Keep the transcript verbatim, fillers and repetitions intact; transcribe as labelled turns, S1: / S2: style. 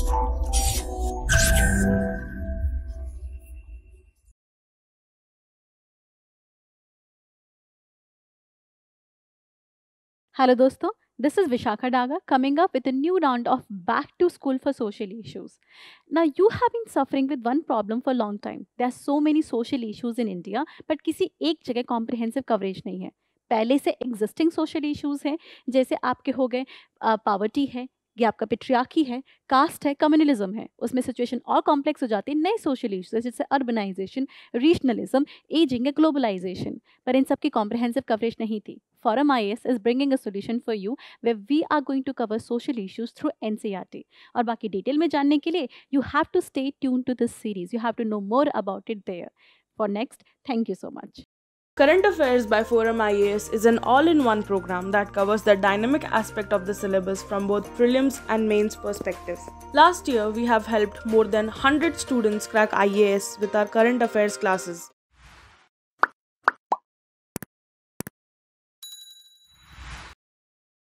S1: Hello दोस्तों, this is Vishakha Daga coming up with a new round of Back to School for Social Issues. Now you have been suffering with one problem for a long time. There are so many social issues in India, but किसी एक जगह comprehensive coverage नहीं है. पहले से existing social issues हैं, जैसे आपके हो गए पावर्टी है, ये आपका पेट्रियार्की है, कास्ट है, कम्युनलिज्म है. उसमें सिचुएशन और कॉम्प्लेक्स हो जाती है. नए सोशल इश्यूज जैसे अर्बनाइजेशन, रीजनलिज्म, एजिंग या ग्लोबलाइजेशन. पर इन सब की कॉम्प्रिहेंसिव कवरेज नहीं थी. Forum I A S is bringing a solution for you where we are going to cover social issues through N C E R T. और बाकी डिटेल में जानने के लिए you have to stay tuned to this series. You have to know more about it there. For next, thank you so much.
S2: Current Affairs by Forum I A S is an all-in-one program that covers the dynamic aspect of the syllabus from both prelims and mains perspective. Last year, we have helped more than one hundred students crack I A S with our current affairs classes.